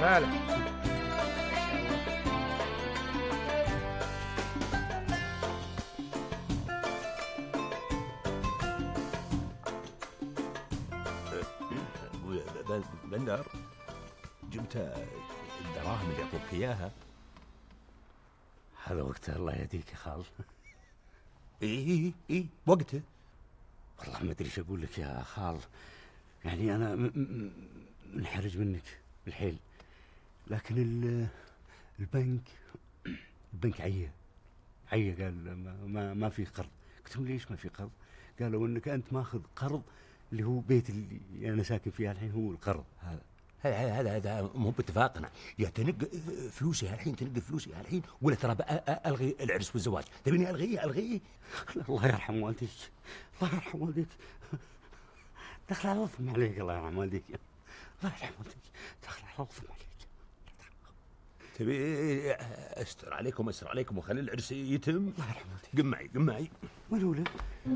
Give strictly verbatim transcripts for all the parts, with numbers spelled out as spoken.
هلا. بندر، جبت الدراهم اللي اعطوك اياها؟ هذا وقته الله يهديك يا خال. اي اي اي وقته. والله ما ادري ايش اقول لك يا خال، يعني انا منحرج منك بالحيل، لكن البنك البنك عيه عيه قال ما, ما, ما في قرض. قلت لهم ليش ما في قرض؟ قالوا انك انت ماخذ قرض اللي هو بيت اللي انا ساكن فيها الحين هو القرض هذا. هذا هذا هذا مو باتفاقنا، يا تنق فلوسي الحين تنق فلوسي الحين، ولا ترى الغي العرس والزواج؟ تبيني الغيه الغيه؟ الله يرحم والديك، الله يرحم والديك، دخل على الوظم عليك، الله يرحم والديك، الله يرحم والديك، دخل على الوظم عليك. تبي استر عليكم استر عليكم وخلي العرس يتم. الله يرحم والديك. قم معي قم معي. وين ولد؟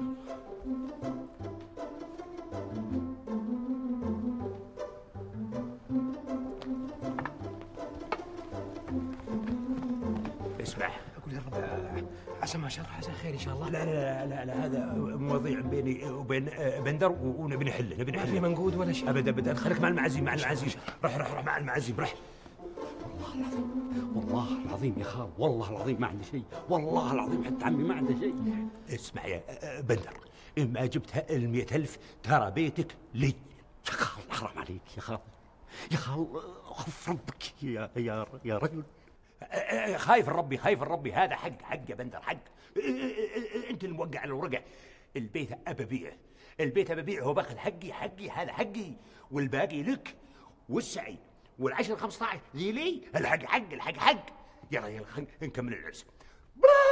اسمع، اقول يا رب عسى ما شر عسى خير ان شاء الله. لا لا لا لا هذا مواضيع بيني وبين بندر ونبي نحله نبي نحله. ما في منقود ولا شيء ابدا ابدا. خليك مع المعازيم مع المعازيم. روح روح روح مع المعازيم روح. والله العظيم والله العظيم يا خال، والله العظيم ما عنده شيء، والله العظيم حتى عمي ما عنده شيء. اسمع يا بندر، إما جبت المئة ألف ترى بيتك لي. يا خال حرام عليك يا خال، يا خال خف ربك يا يا يا رجل. خايف الربي خايف الربي، هذا حق حق يا بندر حق. انت الموقع على الورقه. البيت ابى بيعه، البيت ابى بيعه وباخذ حقي حقي هذا حقي، والباقي لك والسعي والعشر خمسة عشر ذي لي. الحق حق الحق حق. يلا يلا خلينا نكمل العرس.